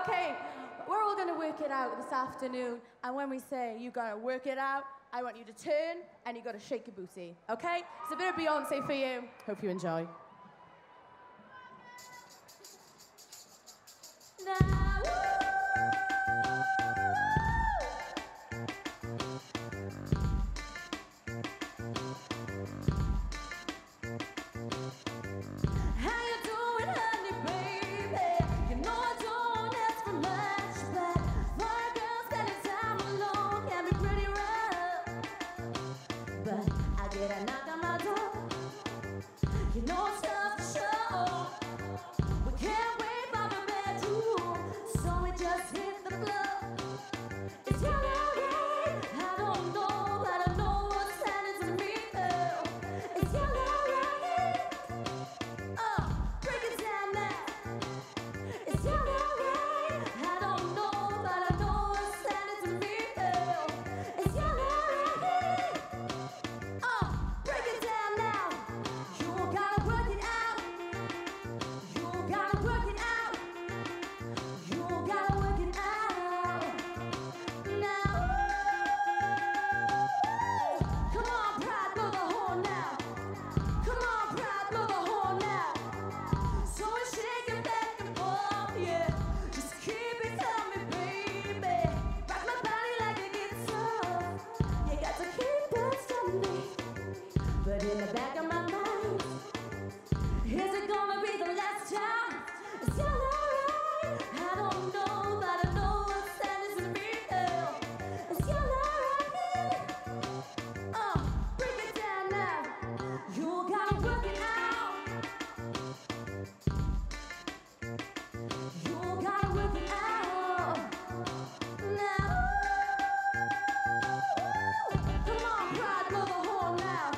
Okay, we're all gonna work it out this afternoon, and when we say you gotta work it out, I want you to turn and you gotta shake your booty, okay? It's a bit of Beyonce for you. Hope you enjoy. Now, how you doing, honey, baby? You know I don't ask for much, but for a girl spending time alone can be pretty rough. But I get a knock on my door. You know it's tough to show. We can't wait for the bedroom, so we just hit the floor. It's your right, I don't know, but I know what's happening to me. It's your right. Break it down now. It's your right. I don't know, but I know what's happening to me. It's your right. Break it down now. You gotta work it out. You gotta work it out. You gotta work it out. Now, come on, pride, blow the horn now. Come on, pride, blow the horn now. So we shake it back and forth, yeah. Just keep it coming, baby. Rock my body like a guitar. You got to keep that stumbling. But in the back of my mind, is it gonna be the last time? It's your right. I don't know, but I know what's happening to me. It's your right. Break it down now. You gotta work it out. You gotta work it out. Now, come on, pride, blow the horn now.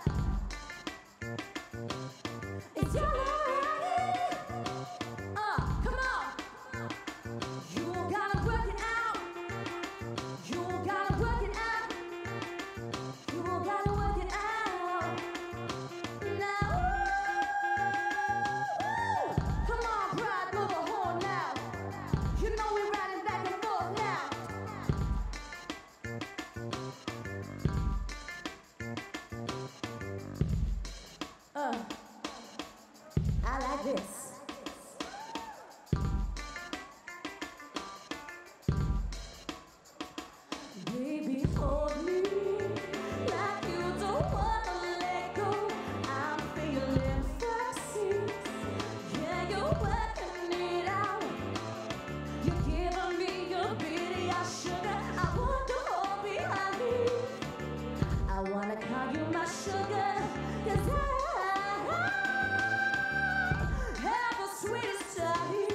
It's your right. Come on. You gotta work it out. You gotta work it out. You gotta work it out. Now, come on, pride, blow the horn now. You know we're riding back and forth now. I like this. Baby, hold me like you don't wanna let go. I'm feeling thirsty. Yeah, you're working it out. You're giving me your bitty sugar. I want to hold behind me. I wanna call you my sugar, 'cause I have the sweetest time.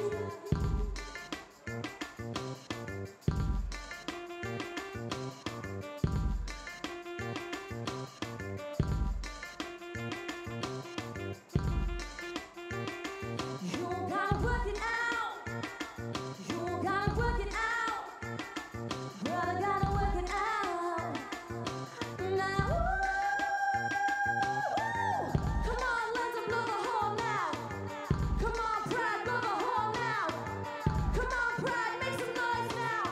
You gotta work it out. You gotta work it out. Brother, gotta work it out. Now, come on, let's blow the horn now. Come on, pride, blow the horn now. Come on, pride, make some noise now.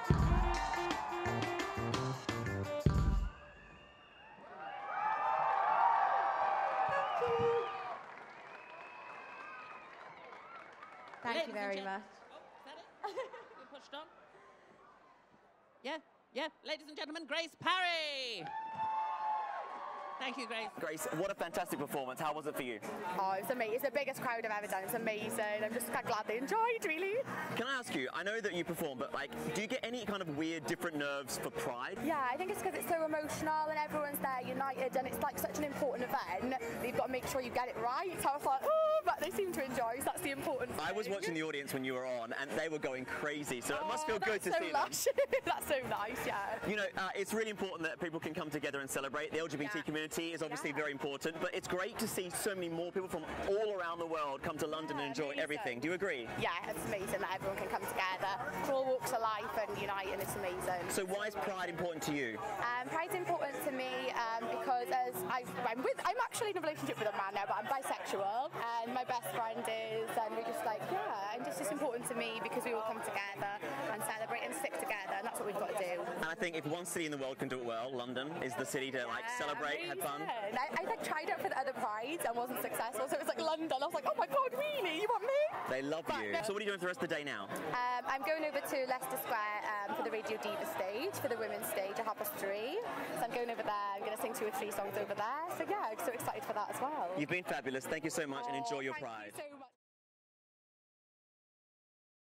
Thank you very much. Oh, is that it? You pushed on? Yeah. Ladies and gentlemen, Grace Parry. Thank you, Grace. Grace, what a fantastic performance. How was it for you? Oh, it's amazing. It's the biggest crowd I've ever done. It's amazing. I'm just quite glad they enjoyed, really. Can I ask you, I know that you perform, but like, do you get any kind of weird, different nerves for Pride? Yeah, I think it's because it's so emotional and everyone's there united and it's like such an important event that you've got to make sure you get it right. So I was like, oh, but they seem to enjoy, so that's the important thing. I was watching the audience when you were on, and they were going crazy, so it must feel good to so see lush. them. That's so nice, yeah. You know, it's really important that people can come together and celebrate. The LGBT community is obviously very important, but it's great to see so many more people from all around the world come to London and enjoy everything. Do you agree? Yeah, it's amazing that everyone can come together for all walks of life and unite, and it's amazing. So why is Pride important to you? Pride's important to me because as I'm actually in a relationship with a man now, but I'm bisexual, and my best friend is, and we're just like, yeah, and it's just important to me because we all come together and celebrate and stick together, and that's what we've got to do. And I think if one city in the world can do it well, London is the city to like celebrate, have fun. I like tried out for the other prides and wasn't successful, so it was like London. I was like, oh my god, really? You want me? They love you. So what are you doing for the rest of the day now? I'm going over to Leicester Square for the Radio Diva stage, for the women's stage at 3:30. So I'm going over there. I'm going to sing 2 or 3 songs over there. So yeah, I'm so excited for that as well. You've been fabulous. Thank you so much and enjoy your Thank pride. you so